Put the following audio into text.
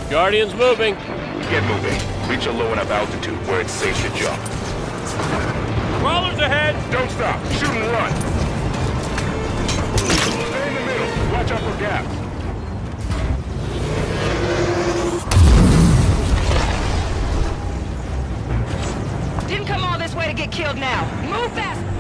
Guardian's moving. Get moving. Reach a low enough altitude where it's safe to jump. Crawlers ahead! Don't stop. Shoot and run. Stay in the middle. Watch out for gaps. Didn't come all this way to get killed now. Move fast!